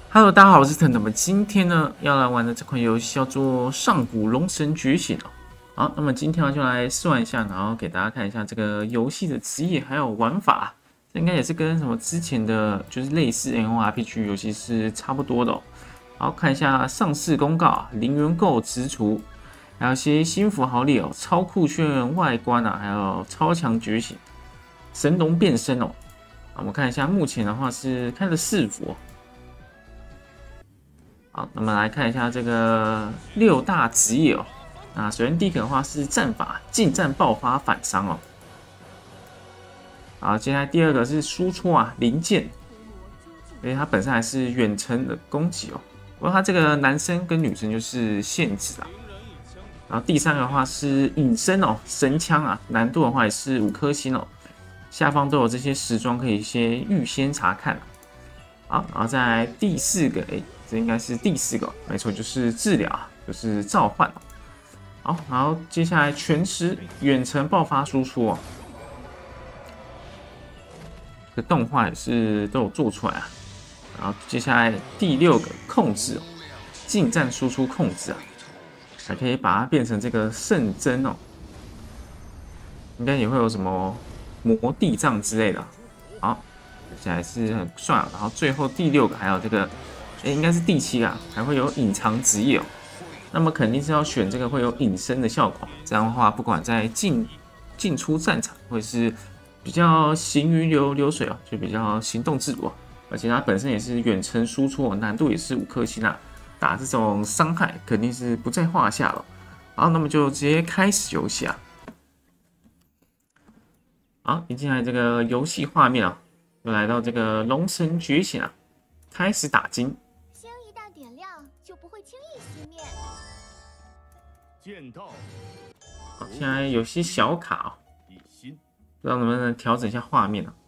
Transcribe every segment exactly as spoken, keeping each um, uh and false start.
Hello，大家好，我是腾。那么今天呢，要来玩的这款游戏叫做《上古龙神觉醒》哦。好，那么今天呢就来试玩一下，然后给大家看一下这个游戏的职业还有玩法。这应该也是跟什么之前的就是类似 M M O R P G 游戏是差不多的哦。好，看一下上市公告啊，零元购直除，还有一些新符号列哦，超酷炫外观啊，还有超强觉醒、神龙变身哦。我们看一下，目前的话是开了四幅哦。好，那么来看一下这个六大职业哦。那首先第一个的话是战法，近战爆发反伤哦。好，接下来第二个是输出啊，零件，因为它本身还是远程的攻击哦。不过它这个男生跟女生就是限制啊。然后第三个的话是隐身哦，神枪啊，难度的话也是五颗星哦。下方都有这些时装可以先预先查看。好，然后再来第四个，哎。这应该是第四个，没错，就是治疗，就是召唤。好，然后接下来全时远程爆发输出哦，这个动画也是都有做出来啊。然后接下来第六个控制哦，近战输出控制啊，还可以把它变成这个圣真哦，应该也会有什么魔地藏之类的。好，接下来是很帅啊。然后最后第六个还有这个。哎，应该是第七啊，还会有隐藏职业哦。那么肯定是要选这个会有隐身的效果，这样的话，不管在进进出战场，或是比较行云流流水哦，就比较行动自如哦。而且它本身也是远程输出哦，难度也是五颗星啊，打这种伤害肯定是不在话下了。好，那么就直接开始游戏啊。好，一进来这个游戏画面啊，又来到这个龙神觉醒啊，开始打金。 就不会轻易熄灭。 剑道。 好，现在有些小卡哦，不知道能不能调整一下画面啊？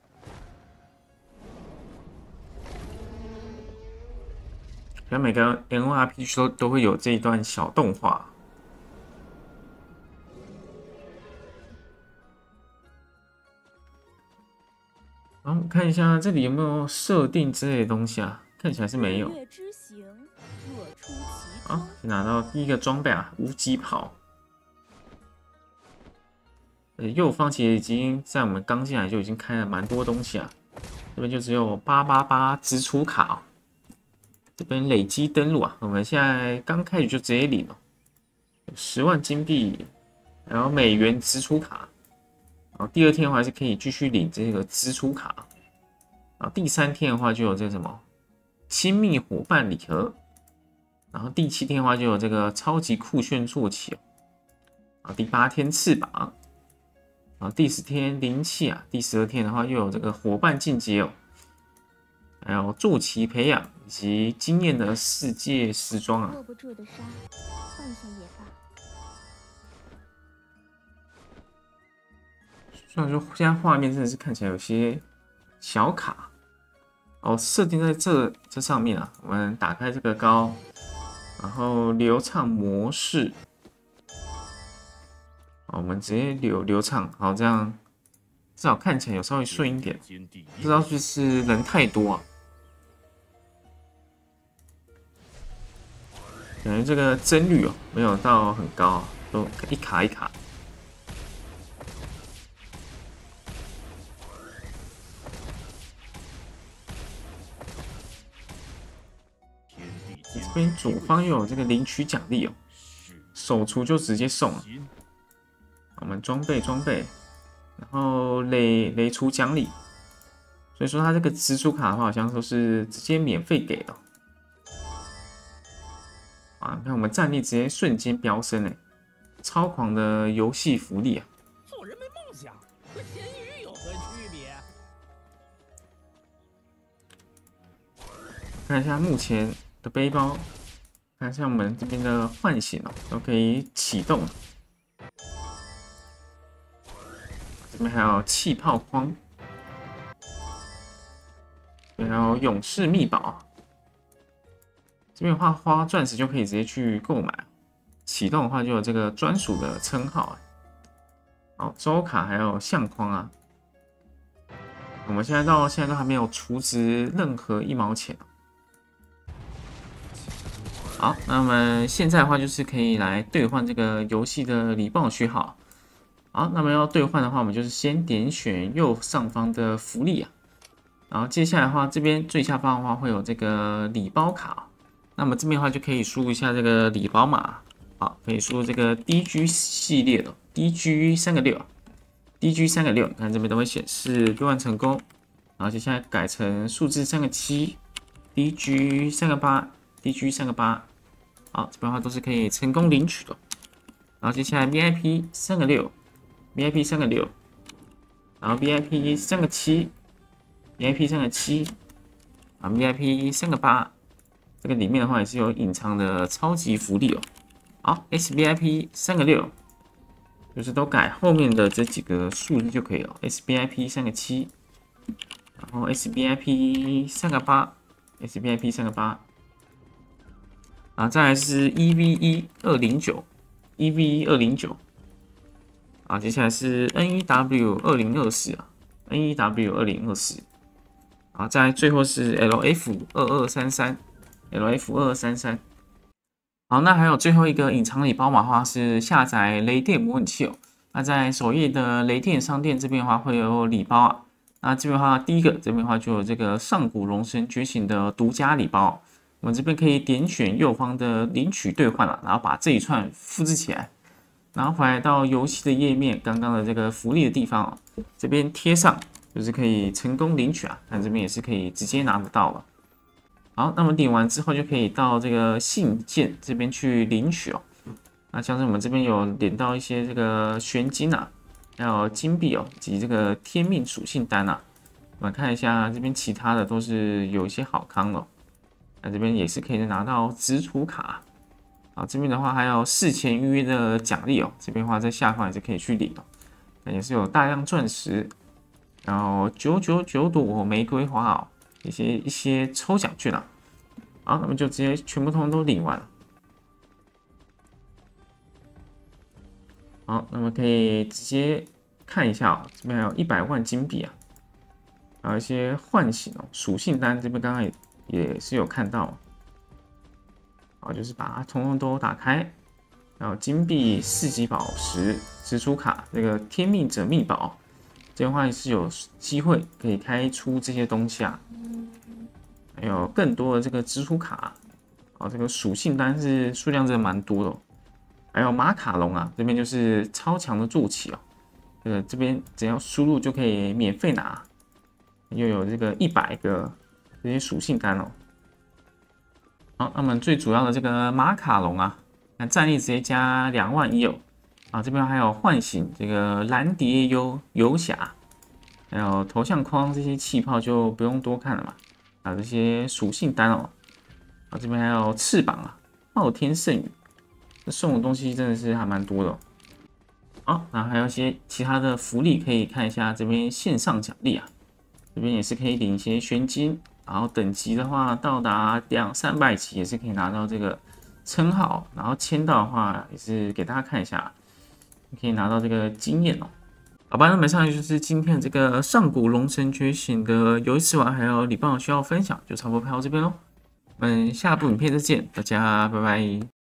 像每个 M M O R P G 都都会有这一段小动画。然后我们看一下这里有没有设定之类的东西啊？看起来是没有。好，先拿到第一个装备啊，无极袍。呃，右方其实已经在我们刚进来就已经开了蛮多东西啊。这边就只有八八八直出卡哦。这边累积登录啊，我们现在刚开始就直接领了，十万金币，然后美元直出卡。然后第二天的话还是可以继续领这个支出卡。然后第三天的话就有这个什么亲密伙伴礼盒。然后第七天的话就有这个超级酷炫坐骑哦。然后第八天翅膀。然后第十天灵气啊。第十二天的话又有这个伙伴进阶哦。还有坐骑培养以及经验的世界时装啊。 握不住的沙，换下也罢。 虽然说现在画面真的是看起来有些小卡哦，设定在这这上面啊。我们打开这个高，然后流畅模式，好，我们直接流流畅，好，这样至少看起来有稍微顺一点。不知道是不是人太多啊？感觉这个帧率哦没有到很高啊，都一卡一卡。这边左方又有这个领取奖励哦，手厨就直接送了。我们装备装备，然后雷雷出奖励，所以说它这个支出卡的话，好像都是直接免费给的。啊，你看我们战力直接瞬间飙升哎，超狂的游戏福利啊！ 做人没梦想，和咸鱼有何区别？ 看一下目前的背包，看一下我们这边的唤醒哦，都可以启动。这边还有气泡框，这边还有勇士秘宝。这边的话花钻石就可以直接去购买，启动的话就有这个专属的称号。好，周卡还有相框啊。我们现在到现在都还没有储值任何一毛钱。 好，那么现在的话就是可以来兑换这个游戏的礼包序号。好，那么要兑换的话，我们就是先点选右上方的福利啊，然后接下来的话，这边最下方的话会有这个礼包卡，那么这边的话就可以输入一下这个礼包码。好，可以输入这个 D G 系列的 D G 三个六 D G 三个六，看这边都会显示兑换成功。然后接下来改成数字三个七 D G 三个八 D G 三个八，好，这边的话都是可以成功领取的。然后接下来 V I P 三个六 V I P 三个六，然后 V I P 三个七 V I P 三个七啊 V I P 三个八，这个里面的话也是有隐藏的超级福利哦。好 ，S V I P 三个六，就是都改后面的这几个数字就可以了。S V I P 三个七，然后 S V I P 三个八 ，S V I P 三个八，啊，再来是 E V 一二零九 ，E V 一二零九，啊，接下来是 N E W 二零二四啊 ，N E W 二零二四，啊，再来最后是 L F 二二三三 ，L F 二二三三。好，那还有最后一个隐藏礼包码的话是下载雷电模拟器哦。那在首页的雷电商店这边的话会有礼包啊。那这边的话，第一个这边的话就有这个上古龙神觉醒的独家礼包，我们这边可以点选右方的领取兑换了，然后把这一串复制起来，然后回来到游戏的页面，刚刚的这个福利的地方哦，这边贴上就是可以成功领取啊。看这边也是可以直接拿得到了。好，那么领完之后就可以到这个信件这边去领取哦。那像是我们这边有领到一些这个玄金啊，还有金币哦，以及这个天命属性单啊。我们看一下这边其他的都是有一些好康哦。那这边也是可以拿到直储卡。好，这边的话还有事前预约的奖励哦。这边的话在下方也是可以去领哦。那也是有大量钻石，然后九九九朵玫瑰花哦。一些一些抽奖券啊，好，那么就直接全部通通都领完了。好，那么可以直接看一下哦，这边还有一百万金币啊，还有一些唤醒哦属性单，这边刚刚也也是有看到，好，就是把它通通都打开，还有金币四级宝石、直储卡，这个天命者秘宝。这样的话也是有机会可以开出这些东西啊，还有更多的这个直储卡，啊，这个属性单是数量真的蛮多的、哦，还有马卡龙啊，这边就是超强的坐骑哦，这个这边只要输入就可以免费拿，又有这个一百个这些属性单哦。好，那么最主要的这个马卡龙啊，那战力直接加两万一哦。啊，这边还有唤醒这个蓝蝶游游侠，还有头像框这些气泡就不用多看了嘛。还有这些属性单哦，啊，这边还有翅膀啊，昊天圣羽，这送的东西真的是还蛮多的、哦。好，那还有一些其他的福利可以看一下，这边线上奖励啊，这边也是可以领一些玄金，然后等级的话到达两三百级也是可以拿到这个称号，然后签到的话也是给大家看一下。可以拿到这个经验哦，好吧，那么上来就是今天这个上古龙神觉醒的游戏试玩还有礼包需要分享，就差不多拍到这边喽。我们下部影片再见，大家拜拜。